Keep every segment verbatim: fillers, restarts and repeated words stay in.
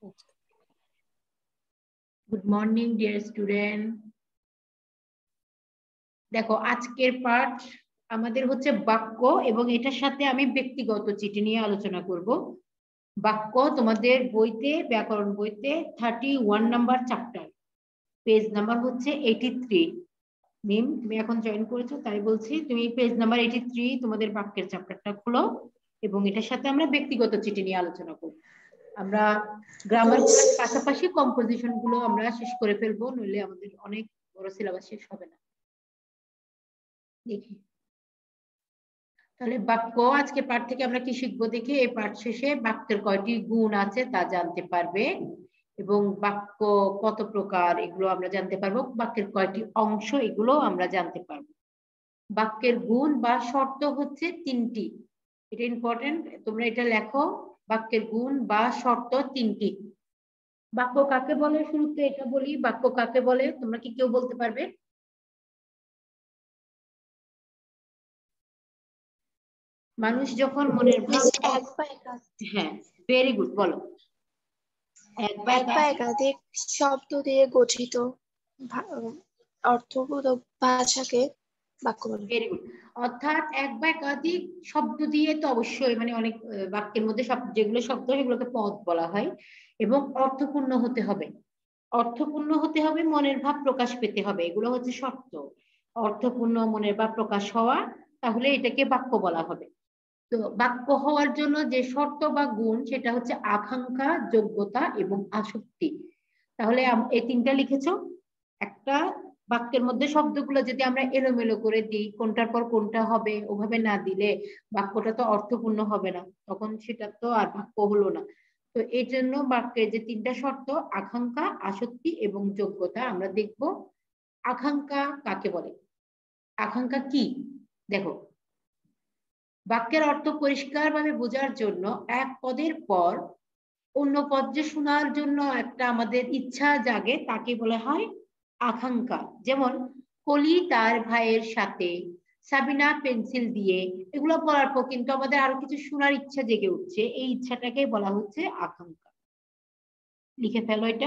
Good morning dear student. দেখো আজকের পাঠ আমাদের হচ্ছে বাক্য, এবং এটার সাথে আমি ব্যক্তিগত চিঠি নিয়ে আলোচনা করব। বাক্য তোমাদের বইতে, ব্যাকরণ বইতে thirty one number chapter, page number হচ্ছে এইটি থ্রি। মিম, তুমি এখন জয়েন করেছো তাই বলছি, তুমি পেজ নাম্বার এইটি থ্রি তোমাদের বাক্যের চ্যাপ্টারটা খুলো, এবং এটার সাথে আমরা ব্যক্তিগত চিঠি নিয়ে আলোচনা করব। আমরা গ্রামার পাশাপাশি কম্পোজিশন গুলো আমরা শেষ করে ফেলবো, নইলে আমাদের অনেক বড় সিলেবাস শেষ হবে না। দেখি তাহলে বাক্য, আজকে পাঠ থেকে আমরা কি শিখবো দেখি। এই পাঠ শেষে বাক্যের কয়টি গুণ আছে তা জানতে পারবে, এবং বাক্য কত প্রকার এগুলো আমরা জানতে পারবো, বাক্যের কয়টি অংশ এগুলো আমরা জানতে পারবো। বাক্যের গুণ বা শর্ত হচ্ছে তিনটি, এটা ইম্পর্টেন্ট, তোমরা এটা লেখো। বাক্যের গুণ বা শর্ত তিনটি। বাক্য কাকে বলে, শুরুতে এটা বলি, বাক্য কাকে বলে তোমরা কি কেউ বলতে পারবে? মানুষ যখন মনের ভাব, হ্যাঁ ভেরি গুড, বলো। এক বা একাধিক শব্দ দিয়ে গঠিত অর্থবোধক ভাষাকে বাক্য বলে। Very good. অর্থাৎ এক বা একাধিক শব্দ দিয়ে, তো অবশ্যই মানে অনেক বাক্যের মধ্যে সব যেগুলো শব্দ সেগুলোকে পদ বলা হয়, এবং অর্থপূর্ণ হতে হবে। অর্থপূর্ণ হতে হবে, মনের ভাব প্রকাশ পেতে হবে, এগুলো হচ্ছে শর্ত। অর্থপূর্ণ, মনের ভাব প্রকাশ হওয়া, তাহলে এটাকে বাক্য বলা হবে। তো বাক্য হওয়ার জন্য যে শর্ত বা গুণ, সেটা হচ্ছে আকাঙ্ক্ষা, যোগ্যতা এবং আসক্তি। তাহলে এই তিনটা লিখেছো। একটা বাক্যের মধ্যে শব্দগুলো যদি আমরা এলোমেলো করে দিই, কোনটার পর কোনটা হবে ওভাবে না দিলে বাক্যটা তো অর্থপূর্ণ হবে না, তখন সেটা তো আর বাক্য হলো না। তো এই জন্য বাক্যের যে তিনটা শর্ত, আকাঙ্ক্ষা, আসক্তি এবং যোগ্যতা, আমরা দেখব। আকাঙ্ক্ষা কাকে বলে, আকাঙ্ক্ষা কি? দেখো, বাক্যের অর্থ পরিষ্কারভাবে বোঝার জন্য এক পদের পর অন্য পদ যে শোনার জন্য একটা আমাদের ইচ্ছা জাগে, তাকে বলা হয় আকাঙ্ক্ষা। যেমন কলি তার ভাইয়ের সাথে, সাবিনা পেন্সিল দিয়ে, এগুলো পড়ার পর কিন্তু আমাদের আরো কিছু শোনার ইচ্ছা জেগে উঠছে, এই ইচ্ছাটাকে বলা হচ্ছে আকাঙ্ক্ষা। লিখে ফেলো এটা।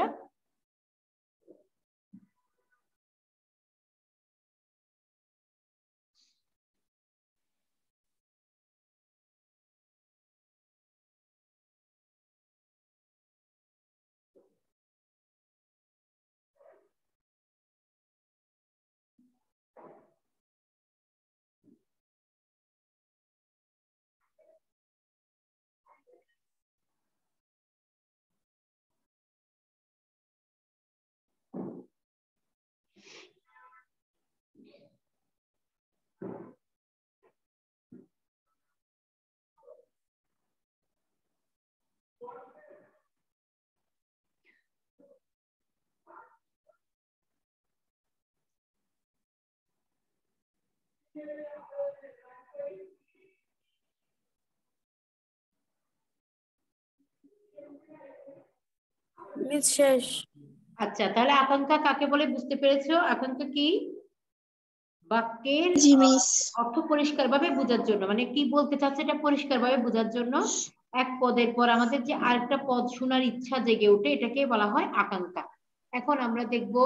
শেষ। আচ্ছা, তাহলে আকাঙ্ক্ষা কাকে বলে বুঝতে পেরেছো? আকাঙ্ক্ষা কি? বাক্যের অর্থ পরিষ্কার ভাবে বোঝার জন্য, মানে কি বলতে চাচ্ছে এটা পরিষ্কার ভাবে বোঝার জন্য এক পদের পর আমাদের যে আরেকটা পদ শোনার ইচ্ছা জেগে ওঠে, এটাকে বলা হয় আকাঙ্ক্ষা। এখন আমরা দেখব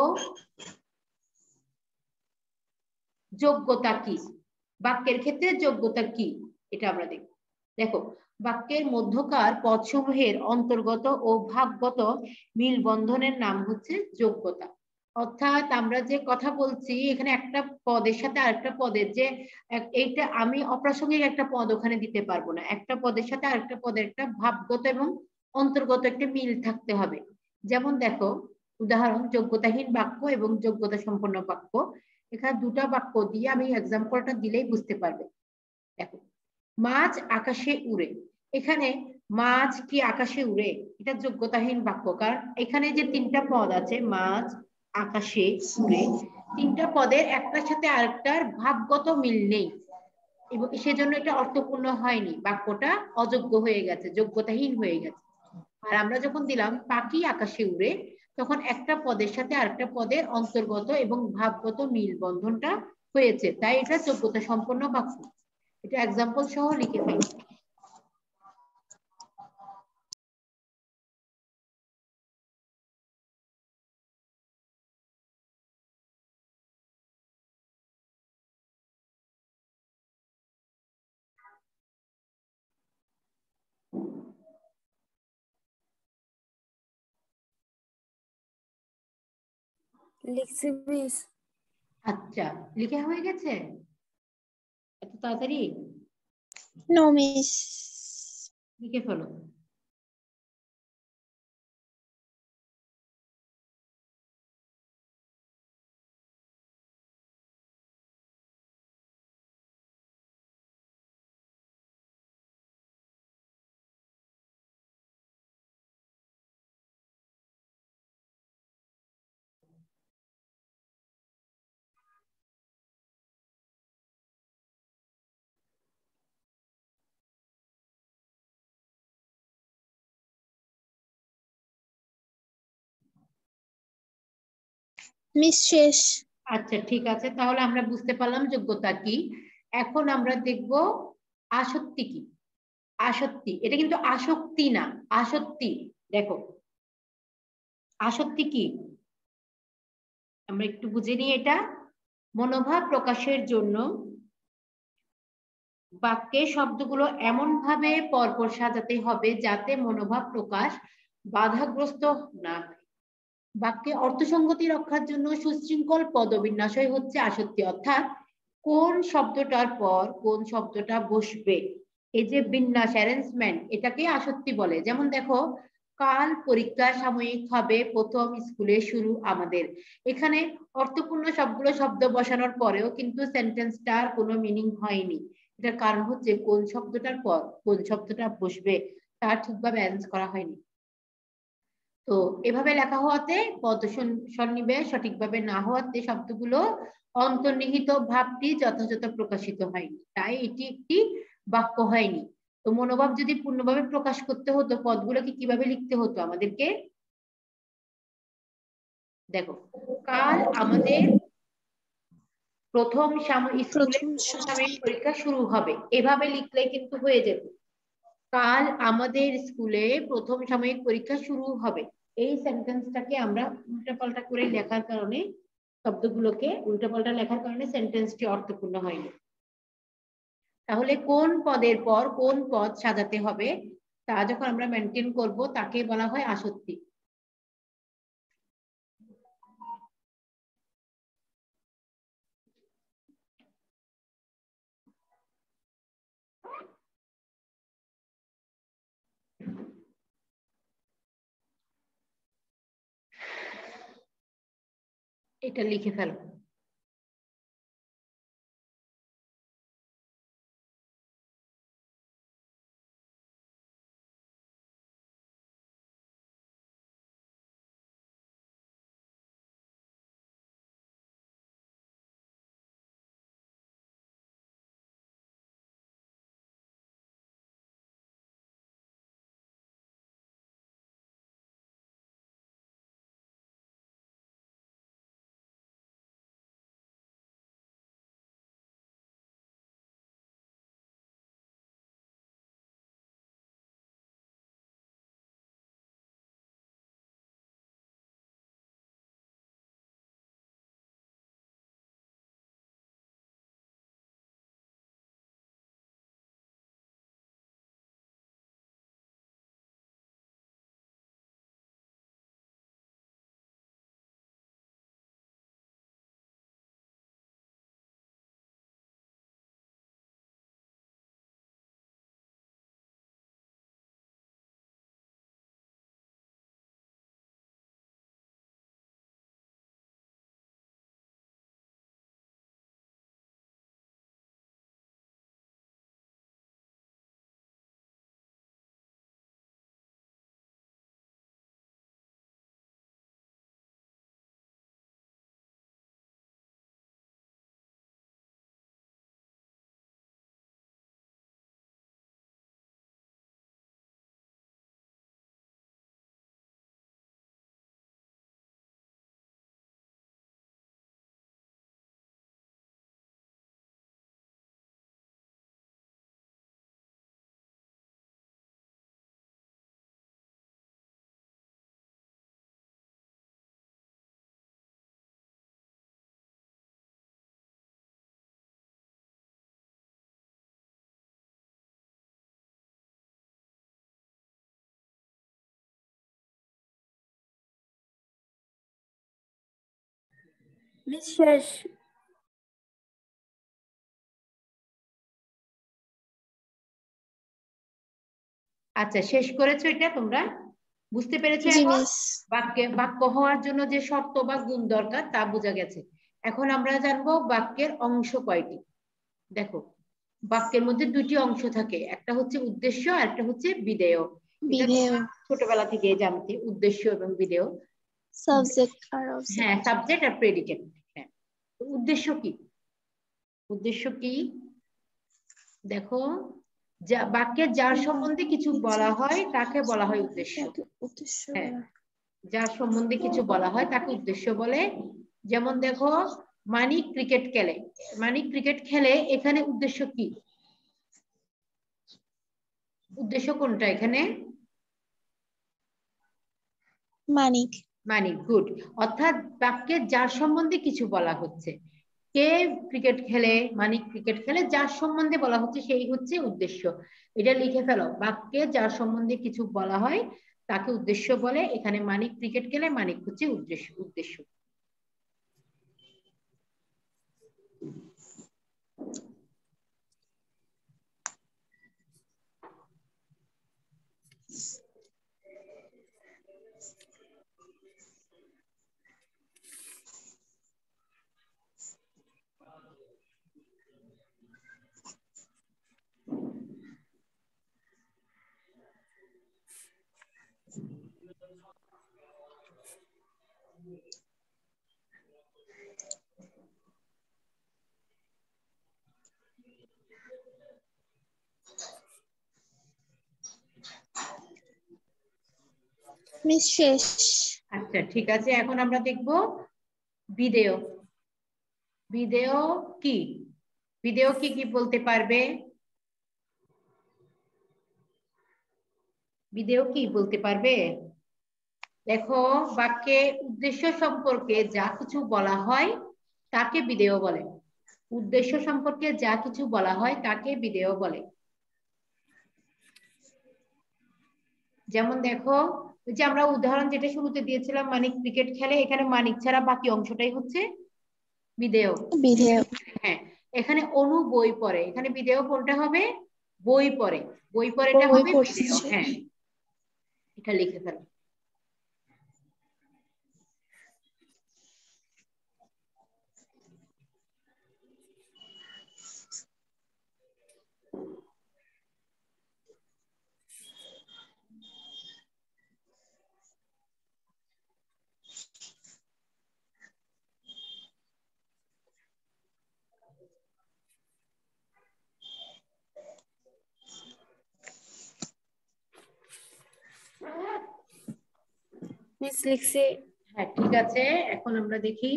যোগ্যতা কি, বাক্যের ক্ষেত্রে যোগ্যতা কি, এটা আমরা দেখব। দেখো, বাক্যের মধ্যকার পদসমূহের অন্তর্গত ও ভাগগত মিল বন্ধনের নাম হচ্ছে যোগ্যতা। অর্থাৎ আমরা যে কথা বলছি, এখানে একটা পদের সাথে আরেকটা পদের যে এইটা, আমি অপ্রাসঙ্গিক একটা পদ ওখানে দিতে পারবো না, একটা পদের সাথে আরেকটা পদের একটা ভাবগত এবং অন্তর্গত একটা মিল থাকতে হবে। যেমন দেখো, উদাহরণ, যোগ্যতাহীন বাক্য এবং যোগ্যতা সম্পন্ন বাক্য। এখানে দুটা বাক্য দিয়ে আমি এক্সাম্পলটা দিলেই বুঝতে পারবে। দেখো, মাছ আকাশে উড়ে, এখানে মাছ কি আকাশে উড়ে? এটা যোগ্যতাহীন বাক্য, কারণ এখানে যে তিনটা পদ আছে, মাছ, আকাশে, উড়ে, তিনটা পদের একটার সাথে আরেকটার ভাবগত মিল নেই, এবং সেজন্য এটা অর্থপূর্ণ হয়নি, বাক্যটা অযোগ্য হয়ে গেছে, যোগ্যতাহীন হয়ে গেছে। আর আমরা যখন দিলাম পাখি আকাশে উড়ে, তখন একটা পদের সাথে আরেকটা পদের অন্তর্গত এবং ভাবগত মিল বন্ধনটা হয়েছে, তাই এটা যোগ্যতা সম্পন্ন বাক্য। এটা এক্সাম্পল সহ লিখে ফেলো। লিখছি মিস। আচ্ছা, লিখে হয়ে গেছে এত তাড়াতাড়ি? No miss. লিখে ফেলো। মিস শেষ। আচ্ছা ঠিক আছে, তাহলে আমরা বুঝতে পারলাম যোগ্যতা কি। এখন আমরা দেখব আসক্তি কি। আসক্তি, এটা কিন্তু আসক্তি না, আসক্তি। দেখো আসক্তি কি, আমরা একটু বুঝে নিই। এটা মনোভাব প্রকাশের জন্য বাক্যে শব্দগুলো এমন ভাবে পরপর সাজাতে হবে যাতে মনোভাব প্রকাশ বাধাগ্রস্ত না হয়। বাক্যে অর্থসঙ্গতি রক্ষার জন্য সুশৃঙ্খল পদবিন্যাসই হচ্ছে আসক্তি, অর্থাৎ কোন শব্দটার পর কোন শব্দটা বসবে, এই যে বিন্যাস অ্যারেঞ্জমেন্ট, এটাকে আসক্তি বলে। যেমন দেখো, কাল পরীক্ষা সাময়িক হবে প্রথম স্কুলে শুরু আমাদের। এখানে অর্থপূর্ণ সবগুলো শব্দ বসানোর পরেও কিন্তু সেন্টেন্সটার কোনো মিনিং হয়নি। এটার কারণ হচ্ছে কোন শব্দটার পর কোন শব্দটা বসবে তা ঠিকভাবে অ্যারেঞ্জ করা হয়নি। তো এভাবে লেখা হওয়াতে পদ সন্নিবেশ সঠিকভাবে না হওয়াতে শব্দগুলো অন্তর্নিহিত ভাবটি যথাযথ প্রকাশিত হয়নি, তাই এটি একটি বাক্য হয়নি। তো মনোভাব যদি পূর্ণভাবে প্রকাশ করতে হতো পদগুলোকে কিভাবে লিখতে হতো আমাদেরকে? দেখো, কাল আমাদের প্রথম স্কুলে প্রথম প্রথম সাময়িক সাময়িক। পরীক্ষা শুরু হবে, এভাবে লিখলে কিন্তু হয়ে যেত। কাল আমাদের স্কুলে প্রথম সাময়িক পরীক্ষা শুরু হবে, এই সেন্টেন্সটাকে আমরা উল্টাপাল্টা করে লেখার কারণে, শব্দগুলোকে উল্টাপাল্টা লেখার কারণে সেন্টেন্সটি অর্থপূর্ণ হয়নি। তাহলে কোন পদের পর কোন পদ সাজাতে হবে তা যখন আমরা মেনটেন করব তাকে বলা হয় আসক্তি। এটা লিখে ফেলো। মিস শেষ। আচ্ছা, শেষ করেছো এটা তোমরা? বুঝতে পেরেছো? এখন বাক্যে বাক্য হওয়ার জন্য যে শর্ত বা গুণ দরকার তা বোঝা গেছে। এখন আমরা জানবো বাক্যের অংশ কয়টি। দেখো, বাক্যের মধ্যে দুটি অংশ থাকে, একটা হচ্ছে উদ্দেশ্য আর একটা হচ্ছে বিধেয়। এটা তোমরা ছোটবেলা থেকে জানতে, উদ্দেশ্য এবং বিধেয়। সাবজেক্ট আর অবজেক্ট। হ্যাঁ, সাবজেক্ট আর প্রেডিকেট। হ্যাঁ, উদ্দেশ্য কি? উদ্দেশ্য কি দেখো, যা বাক্যে যার সম্বন্ধে কিছু বলা হয় তাকে বলা হয় উদ্দেশ্য। হ্যাঁ, যার সম্বন্ধে কিছু বলা হয় তাকে উদ্দেশ্য বলে। যেমন দেখো, মানিক ক্রিকেট খেলে, মানিক ক্রিকেট খেলে, এখানে উদ্দেশ্য কি? উদ্দেশ্য কোনটা এখানে? মানিক। মানিক, গুড। অর্থাৎ বাক্যে যার সম্বন্ধে কিছু বলা হচ্ছে, কে ক্রিকেট খেলে, মানিক ক্রিকেট খেলে, যার সম্বন্ধে বলা হচ্ছে সেই হচ্ছে উদ্দেশ্য। এটা লিখে ফেলো, বাক্যে যার সম্বন্ধে কিছু বলা হয় তাকে উদ্দেশ্য বলে। এখানে মানিক ক্রিকেট খেলে, মানিক হচ্ছে উদ্দেশ্য। উদ্দেশ্য মিস শেষ। আচ্ছা, ঠিক আছে। এখন আমরা দেখব বিধেয়। বিধেয় কি? বিধেয় কি কি বলতে পারবে? বিধেয় কি বলতে পারবে? দেখো, বাক্যে উদ্দেশ্য সম্পর্কে যা কিছু বলা হয় তাকে বিধেয় বলে। উদ্দেশ্য সম্পর্কে যা কিছু বলা হয় তাকে বিধেয় বলে। যেমন দেখো, যে আমরা উদাহরণ যেটা শুরুতে দিয়েছিলাম, মানিক ক্রিকেট খেলে, এখানে মানিক ছাড়া বাকি অংশটাই হচ্ছে বিধেয়। বিধেয়। হ্যাঁ, এখানে অনু বই পড়ে, এখানে বিধেয় কোনটা হবে? বই পড়ে। বই পড়েটা হবে বিধেয়। হ্যাঁ, এটা লিখে ফেলো। মিস লিখছি। হ্যাঁ, ঠিক আছে। এখন আমরা দেখি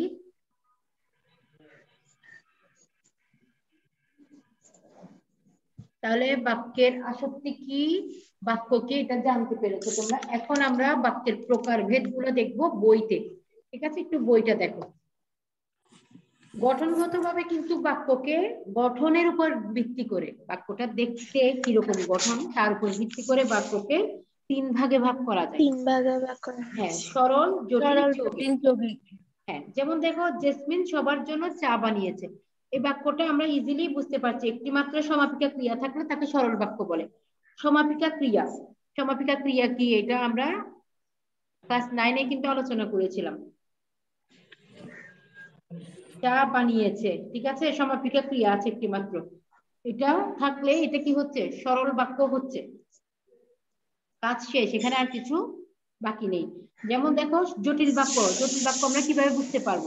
তাহলে বাক্যের আসক্তি কি, বাক্য কি, এটা জানতে পেরেছো তোমরা। এখন আমরা বাক্যের প্রকারভেদ গুলো দেখবো বইতে। ঠিক আছে, একটু বইটা দেখো। গঠনগতভাবে কিন্তু বাক্যকে গঠনের উপর ভিত্তি করে, বাক্যটা দেখতে কিরকম গঠন তার উপর ভিত্তি করে বাক্যকে তিন ভাগে ভাগ করা যায়। তিন ভাগে ভাগ করা। হ্যাঁ, সরল, জটিল, জটিল, যৌগিক। যৌগিক। হ্যাঁ, যেমন দেখো, জেসমিন সবার জন্য চা বানিয়েছে। এই বাক্যটা আমরা ইজিলি বুঝতে পারছি, একটি মাত্র সমাপিকা ক্রিয়া থাকলে তাকে সরল বাক্য বলে। সমাপিকা ক্রিয়া, সমাপিকা ক্রিয়া কি এটা আমরা ক্লাস নাইনে কিন্তু আলোচনা করেছিলাম। চা বানিয়েছে, ঠিক আছে, সমাপিকা ক্রিয়া আছে একটি মাত্র, এটা থাকলে এটা কি হচ্ছে? সরল বাক্য হচ্ছে। কাজ শেষ, এখানে আর কিছু বাকি নেই। যেমন দেখো, জটিল বাক্য। জটিল বাক্য আমরা কিভাবে বুঝতে পারবো?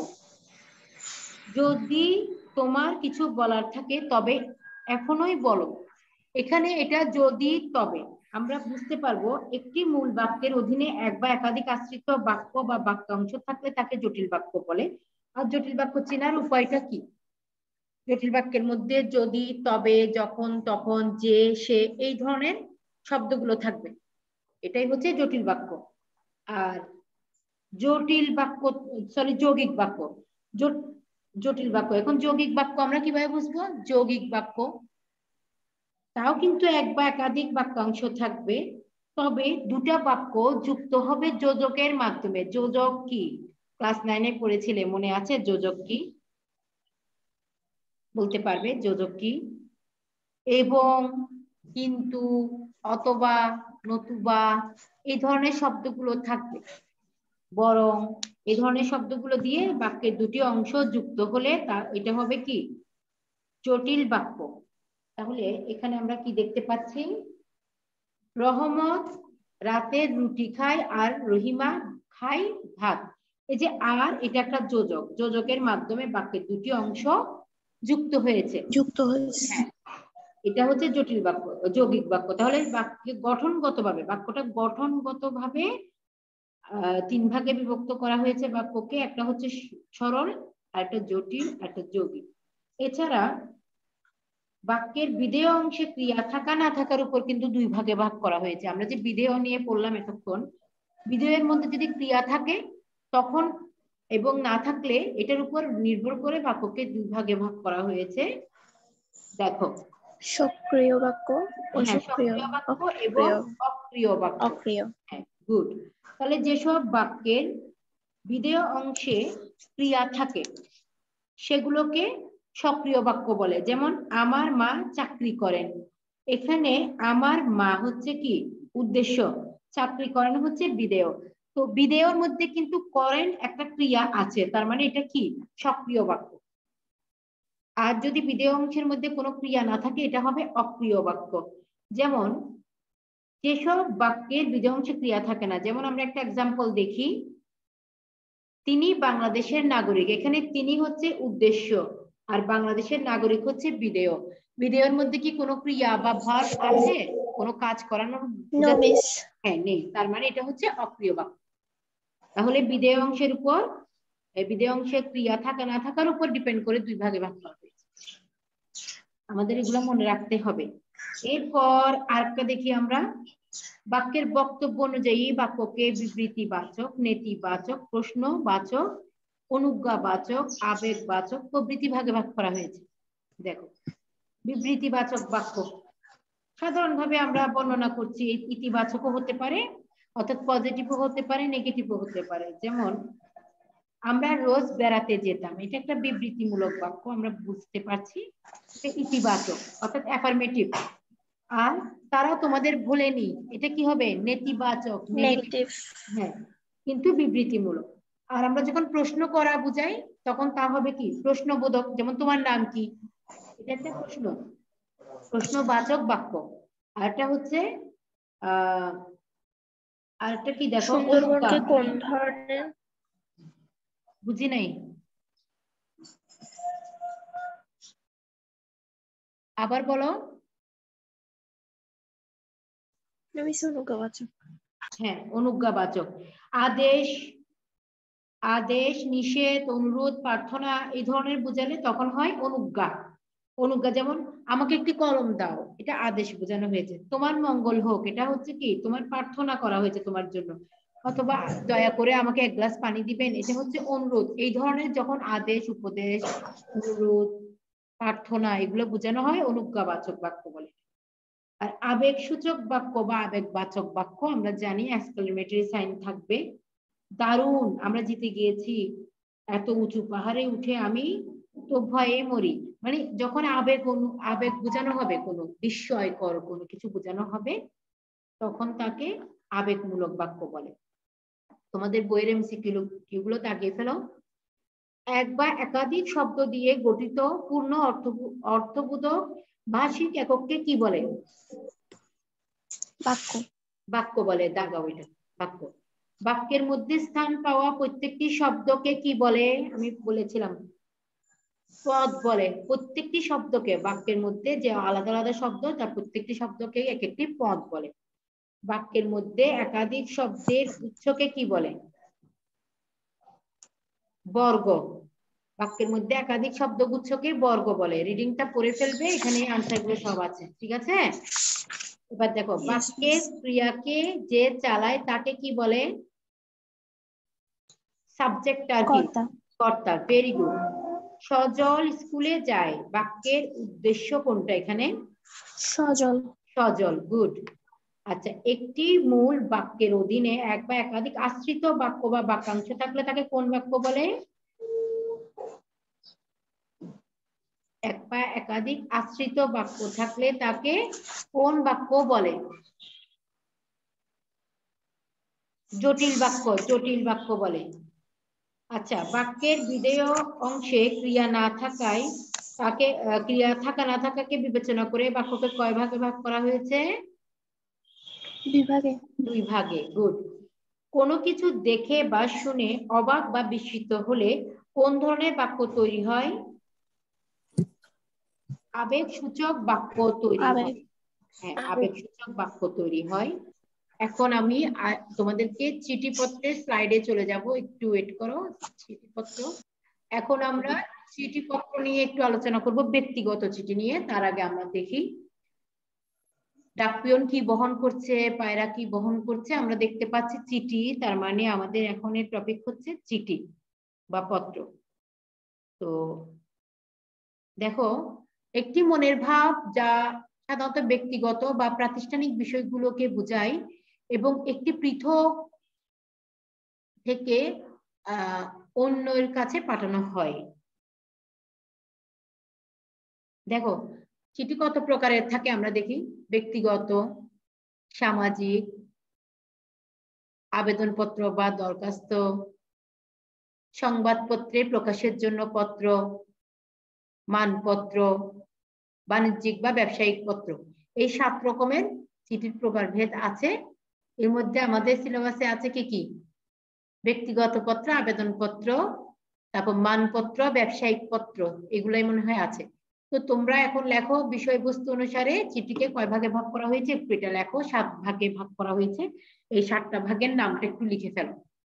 যদি তোমার কিছু বলার থাকে তবে এখনোই বলো। এখানে এটা যদি তবে আমরা বুঝতে পারবো একটি মূল বাক্যের অধীনে এক বা একাধিক আশ্রিত বাক্য বা বাক্যাংশ থাকলে তাকে জটিল বাক্য বলে। আর জটিল বাক্য চেনার উপায়টা কি? জটিল বাক্যের মধ্যে যদি, তবে, যখন, তখন, যে, সে, এই ধরনের শব্দগুলো থাকবে, এটাই হচ্ছে জটিল বাক্য। আর জটিল বাক্য, সরি যৌগিক বাক্য, জটিল বাক্য। এখন যৌগিক বাক্য আমরা কিভাবে বুঝবো? যৌগিক বাক্য তাও কিন্তু এক বা একাধিক বাক্যাংশ থাকবে, তবে দুটা বাক্য যুক্ত হবে যোজকের মাধ্যমে। যোজক কি? ক্লাস নাইনে পড়েছিলে, মনে আছে যোজক কি? বলতে পারবে যোজক কি? এবং, কিন্তু, অথবা, নতুবা এই ধরনের শব্দগুলো থাকবে। বরং এই ধরনের শব্দগুলো দিয়ে বাক্যের দুটি অংশ যুক্ত হলে তা এটা হবে কি? জটিল বাক্য। তাহলে এখানে আমরা কি দেখতে পাচ্ছি? রহমত রাতে রুটি খায় আর রহিমা খায় ভাত। এই যে আর, এটা একটা যোজক, যোজকের মাধ্যমে বাক্যের দুটি অংশ যুক্ত হয়েছে যুক্ত হয়েছে। হ্যাঁ, এটা হচ্ছে জটিল বাক্য, যৌগিক বাক্য। তাহলে বাক্যে গঠনগতভাবে, বাক্যটা গঠনগতভাবে আহ তিন ভাগে বিভক্ত করা হয়েছে বাক্যকে। একটা হচ্ছে সরল, আর একটা জটিল, আর একটা যৌগিক। এছাড়া বাক্যের বিধেয় অংশে ক্রিয়া থাকা না থাকার উপর কিন্তু দুই ভাগে ভাগ করা হয়েছে। আমরা যে বিধেয় নিয়ে পড়লাম এতক্ষণ, বিধেয়ের মধ্যে যদি ক্রিয়া থাকে তখন, এবং না থাকলে এটার উপর নির্ভর করে বাক্যকে দুই ভাগে ভাগ করা হয়েছে। দেখো, সক্রিয় বাক্য ও হ্যাঁ, সক্রিয় সক্রিয় বাক্য এবং অক্রিয় বাক্য। অক্রিয়। হ্যাঁ, গুড। তাহলে যেসব বাক্যের বিধেয় অংশে ক্রিয়া থাকে সেগুলোকে সক্রিয় বাক্য বলে। যেমন আমার মা চাকরি করেন, এখানে আমার মা হচ্ছে কি? উদ্দেশ্য, চাকরি করেন হচ্ছে বিধেয়। তো বিধেয়র মধ্যে কিন্তু করেন একটা ক্রিয়া আছে, তার মানে এটা কি? সক্রিয় বাক্য। আর যদি বিধেয় অংশের মধ্যে কোনো ক্রিয়া না থাকে এটা হবে অক্রিয় বাক্য। যেমন যেসব বাক্যের বিধেয় অংশে ক্রিয়া থাকে না, যেমন আমরা একটা এক্সাম্পল দেখি, তিনি বাংলাদেশের নাগরিক, এখানে তিনি হচ্ছে উদ্দেশ্য আর বাংলাদেশের নাগরিক হচ্ছে বিধেয়। বিধেয়ের মধ্যে কি কোনো ক্রিয়া বা ভার্ব আছে? কোনো কাজ করানোর? No miss. হ্যাঁ, নেই, তার মানে এটা হচ্ছে অক্রিয় বাক্য। তাহলে বিধেয় অংশের উপর, বিধেয় অংশের ক্রিয়া থাকা না থাকার উপর ডিপেন্ড করে দুই ভাগে ভাগ করা হয়েছে। আমাদের এগুলো মনে রাখতে হবে। এরপর আরেকটা দেখি আমরা, বাক্যের বক্তব্য অনুযায়ী বাক্যকে বিবৃতিবাচক, নেতিবাচক, প্রশ্নবাচক, অনুজ্ঞাবাচক, আবেগবাচক প্রভৃতি ভাগে ভাগ করা হয়েছে। দেখো, বিবৃতিবাচক বাক্য সাধারণভাবে আমরা বর্ণনা করছি, ইতিবাচকও হতে পারে, অর্থাৎ পজিটিভও হতে পারে, নেগেটিভও হতে পারে। যেমন আমরা রোজ বেড়াতে যেতাম, এটা একটা বিবৃতিমূলক বাক্য, আমরা বুঝতে পারছি এটা ইতিবাচক, অর্থাৎ অ্যাফার্মেটিভ। আর তারা তোমাদের ভোলেনি, এটা কি হবে? নেতিবাচক, নেগেটিভ। হ্যাঁ, কিন্তু বিবৃতিমূলক। আর আমরা যখন প্রশ্ন করা বুঝাই তখন তা হবে কি? প্রশ্নবোধক। যেমন তোমার নাম কি, এটা একটা প্রশ্ন, প্রশ্নবাচক বাক্য। আরেকটা হচ্ছে আহ আরেকটা কি দেখো, সুন্দরবনকে কোন ধরনের? বুঝি নাই, আবার বলো। অনুজ্ঞাবাচক। হ্যাঁ, অনুজ্ঞাবাচক। আদেশ, আদেশ, নিষেধ, অনুরোধ, প্রার্থনা এই ধরনের বোঝালে তখন হয় অনুজ্ঞা। অনুজ্ঞা, যেমন আমাকে একটি কলম দাও, এটা আদেশ বোঝানো হয়েছে। তোমার মঙ্গল হোক, এটা হচ্ছে কি? তোমার প্রার্থনা করা হয়েছে তোমার জন্য। অথবা দয়া করে আমাকে এক গ্লাস পানি দিবেন, এটা হচ্ছে অনুরোধ। এই ধরনের যখন আদেশ, উপদেশ, অনুরোধ, প্রার্থনা এগুলো বোঝানো হয় অনুজ্ঞাবাচক বাক্য বলে। আর আবেগসূচক বাক্য বা আবেগবাচক বাক্য আমরা জানি এক্সক্লেমেটরি সাইন থাকবে। দারুণ, আমরা জিতে গিয়েছি, এত উঁচু পাহাড়ে উঠে আমি তো ভয়ে মরি। মানে যখন আবেগ, আবেগ বোঝানো হবে, কোনো বিস্ময়কর কোনো কিছু বোঝানো হবে, তখন তাকে আবেগমূলক বাক্য বলে। তোমাদের বইয়ের এমসিকিউ গুলো তাকিয়ে ফেলো। এক বা একাধিক শব্দ দিয়ে গঠিত পূর্ণ অর্থ অর্থবোধক ভাষিক একককে কি বলে? বাক্য। বাক্য বলে, দাগাও এটা বাক্য। বাক্যের মধ্যে স্থান পাওয়া প্রত্যেকটি শব্দকে কি বলে? আমি বলেছিলাম পদ বলে। প্রত্যেকটি শব্দকে, বাক্যের মধ্যে যে আলাদা আলাদা শব্দ তার প্রত্যেকটি শব্দকে এক একটি পদ বলে। বাক্যের মধ্যে একাধিক শব্দের গুচ্ছকে কি বলে? বর্গ। বাক্যের মধ্যে একাধিক শব্দগুচ্ছকে বর্গ বলে। রিডিংটা পড়ে ফেলবে, এখানে আনসার গুলো সব আছে, ঠিক আছে? এবার দেখো, বাক্যের ক্রিয়াকে যে চালায় তাকে কি বলে? সাবজেক্ট আর কি? কর্তা। Very good. সজল স্কুলে যায়, বাক্যের উদ্দেশ্য কোনটা এখানে? সজল। সজল, গুড। আচ্ছা, একটি মূল বাক্যের অধীনে এক বা একাধিক আশ্রিত বাক্য বা বাক্যাংশ থাকলে তাকে কোন বাক্য বলে? এক বা একাধিক আশ্রিত বাক্য থাকলে তাকে কোন বাক্য বলে? জটিল বাক্য, জটিল বাক্য বলে। আচ্ছা, বাক্যের বিধেয় অংশে ক্রিয়া না থাকায় তাকে ক্রিয়া থাকা না থাকাকে বিবেচনা করে বাক্যকে কয় ভাগে ভাগ করা হয়েছে? দুই ভাগে। দুই ভাগে। গুড। কোনো কিছু দেখে বা শুনে অবাক বা বিস্মিত হলে কোন ধরনের বাক্য তৈরি হয়? আবেগসূচক বাক্য তৈরি হয়। হ্যাঁ, আবেগসূচক বাক্য তৈরি হয়। এখন আমি তোমাদেরকে চিঠিপত্রের স্লাইডে চলে যাব, একটু ওয়েট করো। চিঠিপত্র, এখন আমরা চিঠিপত্র নিয়ে একটু আলোচনা করব, ব্যক্তিগত চিঠি নিয়ে। তার আগে আমরা দেখি ডাকপিয়ন কি বহন করছে, পায়রা কি বহন করছে। আমরা দেখতে পাচ্ছি চিঠি, তার মানে আমাদের এখনের টপিক হচ্ছে চিঠি বা পত্র। তো দেখো, একটি মনের ভাব যা সাধারণত ব্যক্তিগত বা প্রাতিষ্ঠানিক বিষয়গুলোকে বোঝায় এবং একটি পৃথক থেকে আহ অন্যের কাছে পাঠানো হয়। দেখো, চিঠি কত প্রকারের থাকে আমরা দেখি। ব্যক্তিগত, সামাজিক, আবেদনপত্র বা দরখাস্ত, সংবাদপত্রে প্রকাশের জন্য পত্র, মানপত্র, বাণিজ্যিক বা ব্যবসায়িক পত্র। এই সাত রকমের চিঠির প্রকারভেদ আছে। এর মধ্যে আমাদের সিলেবাসে আছে কি কি? ব্যক্তিগত পত্র, আবেদনপত্র, তারপর মানপত্র, ব্যবসায়িক পত্র, এগুলাই মনে হয় আছে। তো তোমরা এখন লেখো বিষয়বস্তু অনুসারে চিঠিকে কয় ভাগে ভাগ করা হয়েছে, একটু এটা লেখো। সাত ভাগে ভাগ করা হয়েছে। এই সাতটা ভাগের নামটা একটু লিখে ফেলো।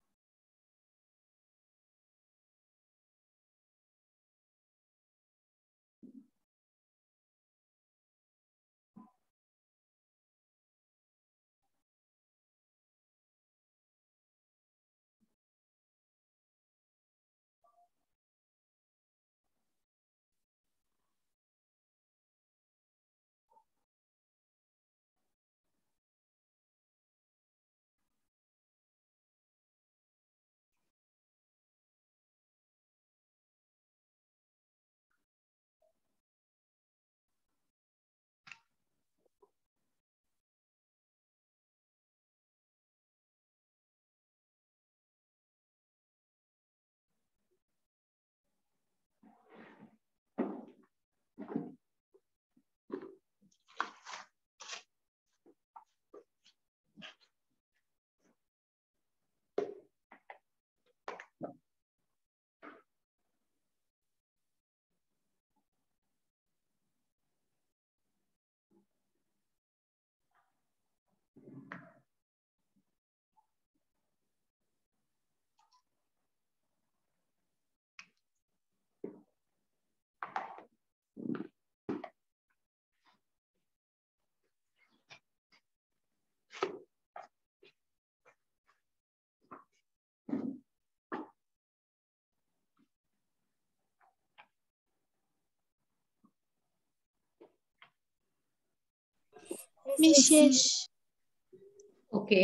শেষ। ওকে,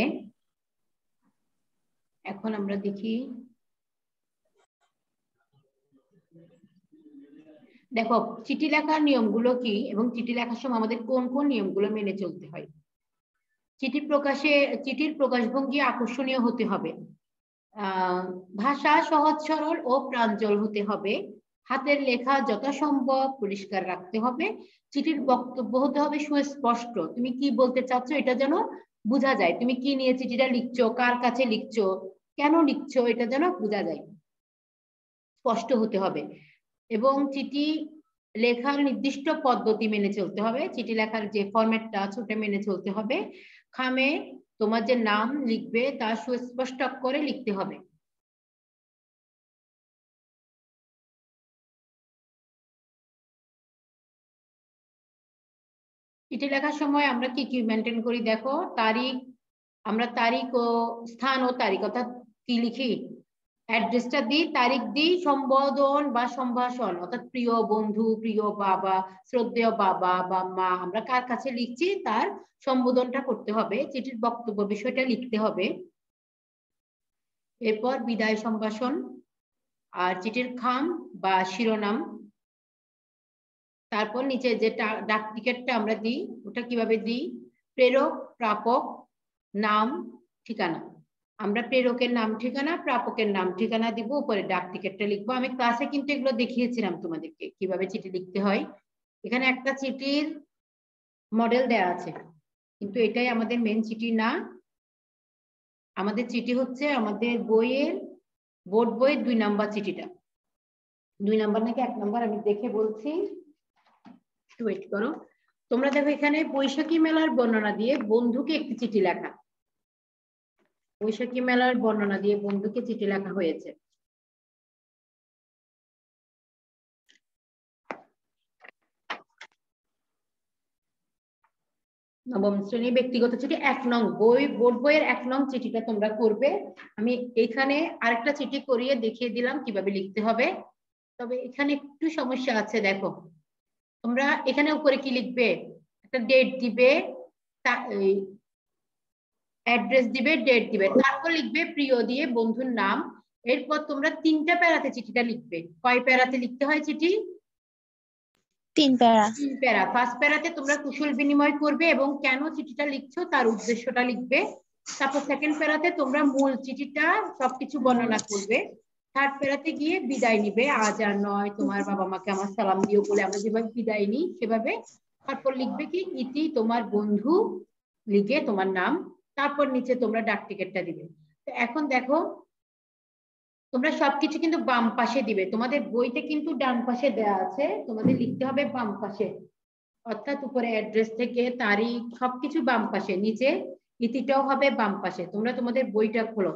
এখন আমরা দেখি। দেখো, চিঠি লেখার নিয়মগুলো কি এবং চিঠি লেখার সময় আমাদের কোন কোন নিয়মগুলো মেনে চলতে হয়। চিঠি প্রকাশে চিঠির প্রকাশভঙ্গি আকর্ষণীয় হতে হবে। আহ ভাষা সহজ সরল ও প্রাঞ্জল হতে হবে। হাতের লেখা যথাসম্ভব পরিষ্কার রাখতে হবে। চিঠির বক্তব্য হতে হবে সুস্পষ্ট। তুমি কি বলতে চাচ্ছ এটা যেন বোঝা যায়। তুমি কি নিয়ে চিঠিটা লিখছো, কার কাছে লিখছো, কেন লিখছো, এটা যেন বোঝা যায়। স্পষ্ট হতে হবে এবং চিঠি লেখার নির্দিষ্ট পদ্ধতি মেনে চলতে হবে। চিঠি লেখার যে ফরম্যাটটা আছে ওটা মেনে চলতে হবে। খামে তোমার যে নাম লিখবে তা সুস্পষ্ট করে লিখতে হবে। চিঠি লেখার সময় আমরা কি কি মেনটেন করি দেখো। তারিখ, আমরা তারিখ ও স্থান ও তারিখ অর্থাৎ কি লিখি, অ্যাড্রেসটা দিই, তারিখ দিই, সম্বোধন বা সম্ভাষণ অর্থাৎ প্রিয় বন্ধু, প্রিয় বাবা, শ্রদ্ধেয় বাবা বা মা, আমরা কার কাছে লিখছি তার সম্বোধনটা করতে হবে, চিঠির বক্তব্য বিষয়টা লিখতে হবে। এরপর বিদায় সম্ভাষণ আর চিঠির খাম বা শিরোনাম। তারপর নিচে যে ডাক টিকিটটা আমরা দিই ওটা কিভাবে দিই, প্রেরক, প্রাপক, নাম, ঠিকানা। আমরা প্রেরকের নাম ঠিকানা, প্রাপকের নাম ঠিকানা দিব, উপরে ডাক টিকিটটা লিখবো। আমি ক্লাসে কিন্তু এগুলো দেখিয়েছিলাম তোমাদেরকে কিভাবে চিঠি লিখতে হয়। এখানে একটা চিঠির মডেল দেয়া আছে, কিন্তু এটাই আমাদের মেন চিঠি না। আমাদের চিঠি হচ্ছে আমাদের বইয়ের, বোর্ড বইয়ের দুই নাম্বার চিঠিটা। দুই নাম্বার নাকি এক নাম্বার আমি দেখে বলছি, একটু ওয়েট করো। তোমরা দেখো এখানে বৈশাখী মেলার বর্ণনা দিয়ে বন্ধুকে একটি চিঠি লেখা, বৈশাখী মেলার বর্ণনা দিয়ে বন্ধুকে চিঠি লেখা হয়েছে। নবম শ্রেণী ব্যক্তিগত চিঠি এক নং বই, বোর্ড বইয়ের এক নং চিঠিটা তোমরা করবে। আমি এখানে আরেকটা চিঠি করিয়ে দেখিয়ে দিলাম কিভাবে লিখতে হবে, তবে এখানে একটু সমস্যা আছে। দেখো তোমরা এখানে উপরে কি লিখবে, একটা ডেট দিবে, অ্যাড্রেস দিবে, ডেট দিবে, তারপর লিখবে প্রিয় দিয়ে বন্ধুর নাম। এরপর তোমরা তিনটা প্যারাতে চিঠিটা লিখবে। কয় প্যারাতে লিখতে হয় চিঠি? তিন প্যারা। তিন প্যারা। ফার্স্ট প্যারাতে তোমরা কুশল বিনিময় করবে এবং কেন চিঠিটা লিখছো তার উদ্দেশ্যটা লিখবে। তারপর সেকেন্ড প্যারাতে তোমরা মূল চিঠিটা সবকিছু বর্ণনা করবে। থার্ড প্যারাতে গিয়ে বিদায় নিবে, আজ আর নয়, তোমার বাবা মাকে আমার সালাম দিও বলে আমরা যেভাবে বিদায় নিই সেভাবে। তারপর লিখবে কি ইতি তোমার বন্ধু, লিখে তোমার নাম, তারপর নিচে তোমরা ডাক টিকিটটা দিবে। তো এখন দেখো তোমরা সবকিছু কিন্তু বাম পাশে দিবে, তোমাদের বইতে কিন্তু ডান পাশে দেয়া আছে, তোমাদের লিখতে হবে বাম পাশে। অর্থাৎ উপরে অ্যাড্রেস থেকে তারিখ সবকিছু বাম পাশে, নিচে ইতিটাও হবে বাম পাশে। তোমরা তোমাদের বইটা খোলো।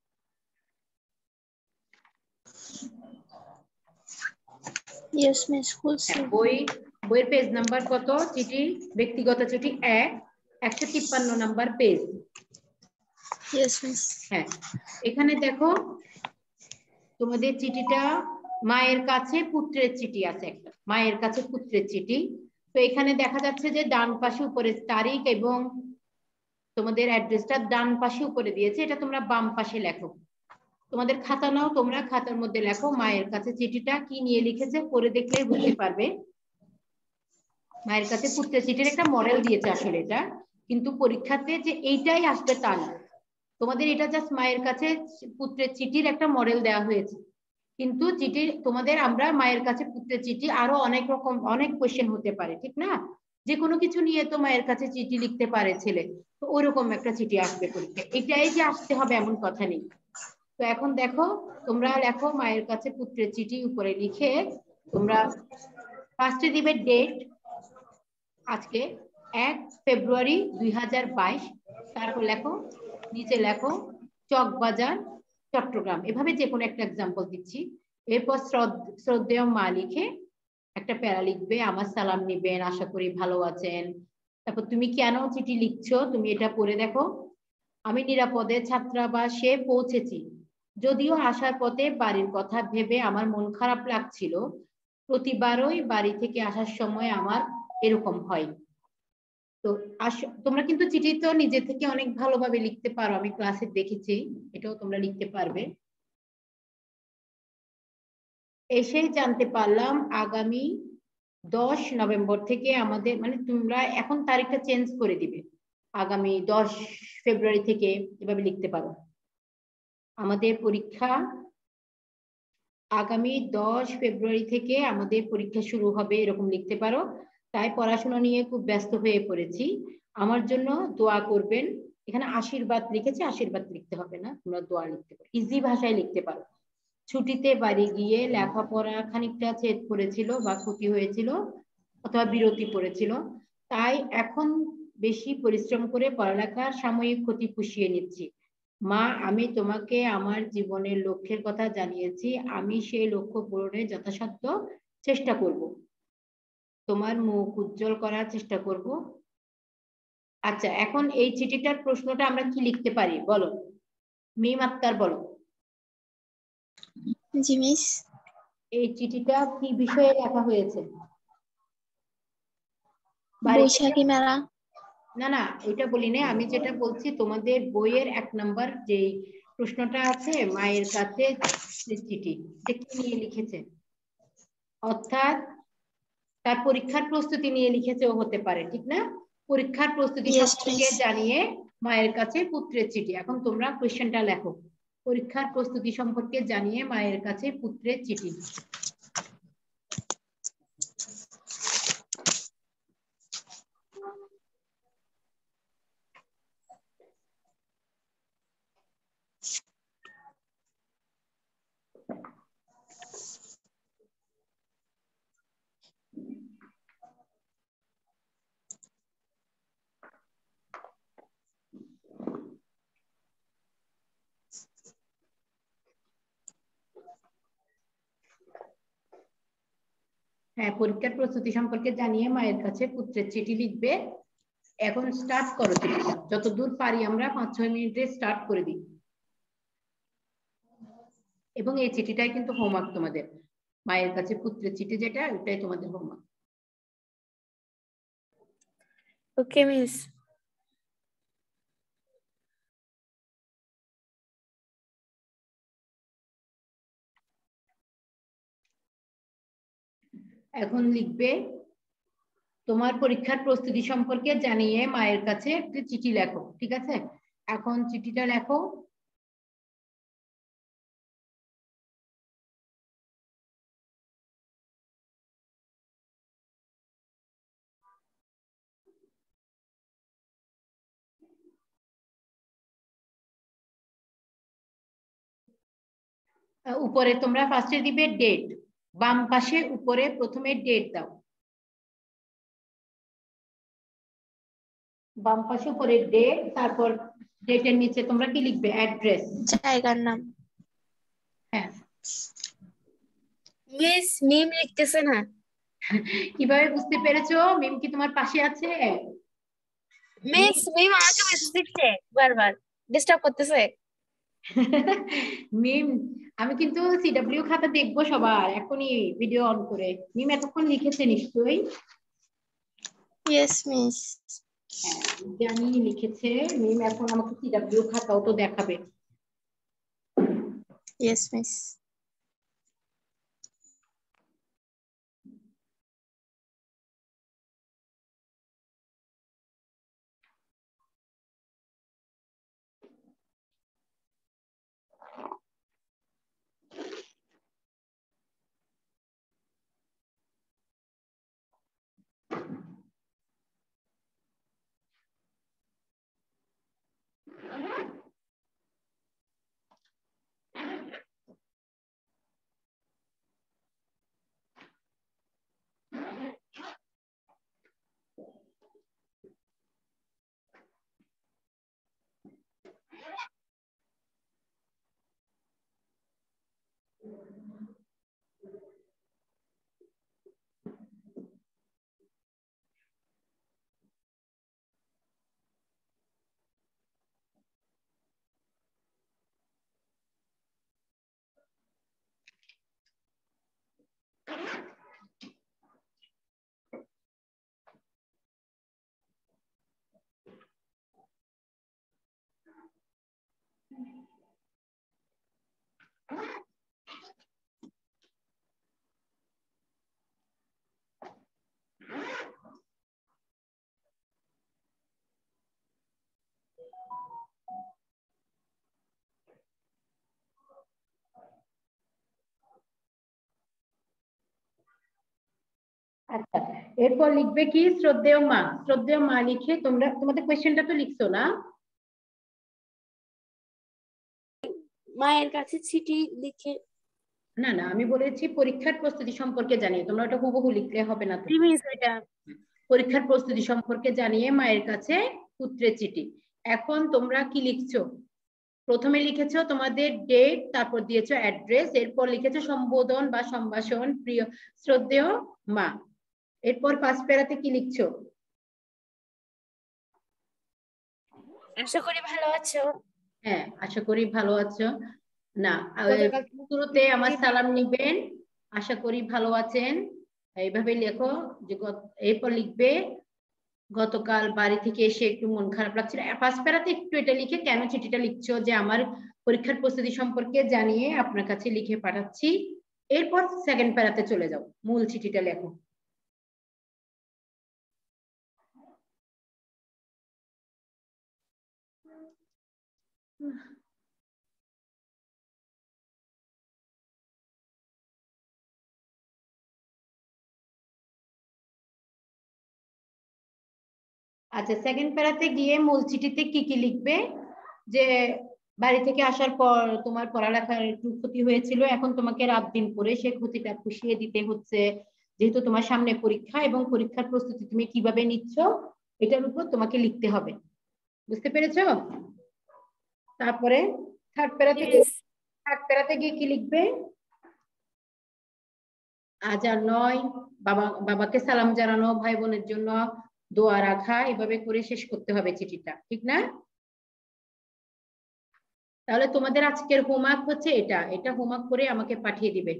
ইয়েস মিস, খুলছি। বই, বইয়ের পেজ নাম্বার কত? চিঠি, ব্যক্তিগত চিঠি এক, একশো তিপ্পান্ন নাম্বার পেজ। Yes miss. হ্যাঁ, এখানে দেখো তোমাদের চিঠিটা মায়ের কাছে পুত্রের চিঠি আছে একটা, মায়ের কাছে পুত্রের চিঠি। তো এখানে দেখা যাচ্ছে যে ডান পাশে উপরে তারিখ এবং তোমাদের অ্যাড্রেসটা ডান পাশে উপরে দিয়েছে, এটা তোমরা বাম পাশে লেখো। তোমাদের খাতা নাও, তোমরা খাতার মধ্যে লেখো মায়ের কাছে চিঠিটা কি নিয়ে লিখেছে, পড়ে দেখলেই বুঝতে পারবে। মায়ের কাছে পুত্রের চিঠির একটা মডেল দিয়েছে আসলে এটা, কিন্তু পরীক্ষাতে যে এইটাই আসবে তা না। তোমাদের এটা জাস্ট মায়ের কাছে পুত্রের চিঠির একটা মডেল দেওয়া হয়েছে, কিন্তু চিঠি তোমাদের আমরা মায়ের কাছে পুত্রের চিঠি আরো অনেক রকম অনেক কোশ্চেন হতে পারে, ঠিক না? যে কোনো কিছু নিয়ে তো মায়ের কাছে চিঠি লিখতে পারে ছেলে, তো ওইরকম একটা চিঠি আসবে পরীক্ষা, এটাই যে আসতে হবে এমন কথা নেই। তো এখন দেখো তোমরা লেখো মায়ের কাছে পুত্রের চিঠি, উপরে লিখে তোমরা ফার্স্টে দিবে ডেট, আজকে এক ফেব্রুয়ারি দুই হাজার বাইশ, তারপর লেখো নিচে লেখো চকবাজার চট্টগ্রাম, এভাবে যে কোনো একটা এক্সাম্পল দিচ্ছি। এরপর শ্রদ্ধেয় মা লিখে একটা প্যারা লিখবে, আমার সালাম নিবেন, আশা করি ভালো আছেন। তারপর তুমি কেন চিঠি লিখছো তুমি এটা পড়ে দেখো। আমি নিরাপদে ছাত্রাবাসে পৌঁছেছি, যদিও আসার পথে বাড়ির কথা ভেবে আমার মন খারাপ লাগছিল, প্রতিবারই বাড়ি থেকে আসার সময় আমার এরকম হয়। তো তোমরা কিন্তু চিঠি তো নিজে থেকে অনেক ভালোভাবে লিখতে পারো, আমি ক্লাসে দেখেছি, এটাও তোমরা লিখতে পারবে। এসেই জানতে পারলাম আগামী দশ নভেম্বর থেকে আমাদের, মানে তোমরা এখন তারিখটা চেঞ্জ করে দিবে, আগামী দশ ফেব্রুয়ারি থেকে এভাবে লিখতে পারো। আমাদের পরীক্ষা আগামী দশ ফেব্রুয়ারি থেকে আমাদের পরীক্ষা শুরু হবে, এরকম লিখতে পারো। তাই পড়াশোনা নিয়ে খুব ব্যস্ত হয়ে পড়েছি, আমার জন্য দোয়া করবেন। এখানে আশীর্বাদ লিখেছে, আশীর্বাদ লিখতে হবে না, তোমরা দোয়া লিখতে পারো, ইজি ভাষায় লিখতে পারো। ছুটিতে বাড়ি গিয়ে লেখাপড়া খানিকটা ছেদ পড়েছিল বা ক্ষতি হয়েছিল অথবা বিরতি পড়েছিল, তাই এখন বেশি পরিশ্রম করে পড়ালেখার সাময়িক ক্ষতি পুষিয়ে নিচ্ছি। মা, আমি তোমাকে আমার জীবনের লক্ষ্যের কথা জানিয়েছি, আমি সেই লক্ষ্য পূরণে যথাসাধ্য চেষ্টা করব, তোমার মুখ উজ্জ্বল করার চেষ্টা করব। আচ্ছা, এখন এই চিঠিটার প্রশ্নটা আমরা কি লিখতে পারি বলো, মিম আক্তার বলো। জি মিস। এই চিঠিটা কি বিষয়ে লেখা হয়েছে? বৈশাখী মেলা। না না, এটা বলি না, আমি যেটা বলছি তোমাদের বইয়ের এক নাম্বার যে প্রশ্নটা আছে, মায়ের কাছে চিঠি, এটা কি নিয়ে লিখেছে? অর্থাৎ তার পরীক্ষার প্রস্তুতি নিয়ে লিখেছেও হতে পারে, ঠিক না? পরীক্ষার প্রস্তুতি Yes, সম্পর্কে miss. জানিয়ে মায়ের কাছে পুত্রের চিঠি। এখন তোমরা কোশ্চেনটা লেখো, পরীক্ষার প্রস্তুতি সম্পর্কে জানিয়ে মায়ের কাছে পুত্রের চিঠি। হ্যাঁ, পরীক্ষার প্রস্তুতি সম্পর্কে জানিয়ে মায়ের কাছে পুত্রের চিঠি লিখবে। এখন স্টার্ট করো চিঠিটা, যতদূর পারি আমরা পাঁচ ছয় মিনিটে স্টার্ট করে দিই। এবং এই চিঠিটাই কিন্তু হোমওয়ার্ক তোমাদের, মায়ের কাছে পুত্রের চিঠি যেটা, ওটাই তোমাদের হোমওয়ার্ক। ওকে মিস। এখন লিখবে, তোমার পরীক্ষার প্রস্তুতি সম্পর্কে জানিয়ে মায়ের কাছে একটি চিঠি লেখো, ঠিক আছে? এখন চিঠিটা লেখো। উপরে তোমরা ফার্স্টে দিবে ডেট, বাম পাশে উপরে প্রথমে ডেট দাও, বাম পাশে উপরে ডেট, তারপর ডেটের নিচে তোমরা কি লিখবে? অ্যাড্রেস, জায়গার নাম। হ্যাঁ। মিস মিম লিখতেছে না। কিভাবে বুঝতে পেরেছো? মিম কি তোমার পাশে আছে? মিস মিম আমাকে মেসেজ দিচ্ছে বারবার, ডিস্টার্ব করতেছে। মিম, আমি কিন্তু সিডব্লিউ খাতা দেখবো সবার, এখনই ভিডিও অন করে। মিম এতক্ষণ লিখেছে নিশ্চয়ই। Yes miss. হ্যাঁ, জানি লিখেছে মিম, এখন আমাকে সিডব্লিউ খাতাও তো দেখাবে। Yes miss. আচ্ছা, এরপর লিখবে কি? শ্রদ্ধেয় মা। শ্রদ্ধেয় মা লিখে তোমরা তোমাদের কোয়েশ্চেনটা তো লিখছো না? মায়ের কাছে চিঠি লিখে। না না, আমি বলেছি পরীক্ষার প্রস্তুতি সম্পর্কে জানিয়ে, তোমরা ওটা হুবহু লিখলে হবে না তো। পরীক্ষার প্রস্তুতি সম্পর্কে জানিয়ে মায়ের কাছে পুত্রের চিঠি। এখন তোমরা কি লিখছো? প্রথমে লিখেছো তোমাদের ডেট, তারপর দিয়েছো অ্যাড্রেস, এরপর লিখেছো সম্বোধন বা সম্ভাষণ, প্রিয় শ্রদ্ধেয় মা। এরপর পাঁচ প্যারাতে কি লিখছো? আশা করি ভালো আছো। হ্যাঁ, আশা করি ভালো আছো। না, শুরুতে আমার সালাম নিবেন, আশা করি ভালো আছেন, এইভাবে লেখো। যে এরপর লিখবে গতকাল বাড়ি থেকে এসে একটু মন খারাপ লাগছিল। ফার্স্ট প্যারাতে একটু এটা লিখে কেন চিঠিটা লিখছো, যে আমার পরীক্ষার প্রস্তুতি সম্পর্কে জানিয়ে আপনার কাছে লিখে পাঠাচ্ছি। এরপর সেকেন্ড প্যারাতে চলে যাও, মূল চিঠিটা লেখো। আচ্ছা, সেকেন্ড প্যারাতে গিয়ে মূল চিঠিতে কি কি লিখবে, যে বাড়ি থেকে আসার পর তোমার পড়ালেখার একটু ক্ষতি হয়েছিল, এখন তোমাকে রাত দিন করে সে ক্ষতিটা পুষিয়ে দিতে হচ্ছে, যেহেতু তোমার সামনে পরীক্ষা এবং পরীক্ষার প্রস্তুতি তুমি কিভাবে নিচ্ছ এটার উপর তোমাকে লিখতে হবে। বুঝতে পেরেছো? তারপরে থার্ড প্যারাতে থার্ড প্যারাতে গিয়ে কি লিখবে, আজ আর নয়, বাবা বাবাকে সালাম জানানো, ভাই বোনের জন্য দোয়া রাখা, এভাবে করে শেষ করতে হবে চিঠিটা, ঠিক না? তাহলে তোমাদের আজকের হোমওয়ার্ক হচ্ছে এটা এটা হোমওয়ার্ক করে আমাকে পাঠিয়ে দিবে।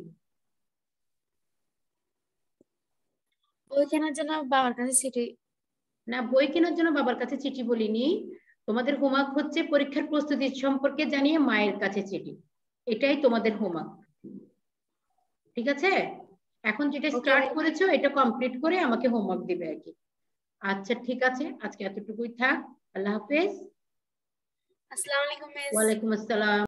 বই কেনার জন্য বাবার কাছে চিঠি? না, বই কেনার জন্য বাবার কাছে চিঠি বলিনি, তোমাদের হোমওয়ার্ক হচ্ছে পরীক্ষার প্রস্তুতি সম্পর্কে জানিয়ে মায়ের কাছে চিঠি, এটাই তোমাদের হোমওয়ার্ক, ঠিক আছে? এখন যেটা স্টার্ট করেছো এটা কমপ্লিট করে আমাকে হোমওয়ার্ক দিবে আর কি। আচ্ছা ঠিক আছে, আজকে এতটুকুই থাক। আল্লাহ হাফেজ। আসসালামু আলাইকুম মিস। ওয়ালাইকুম আসসালাম।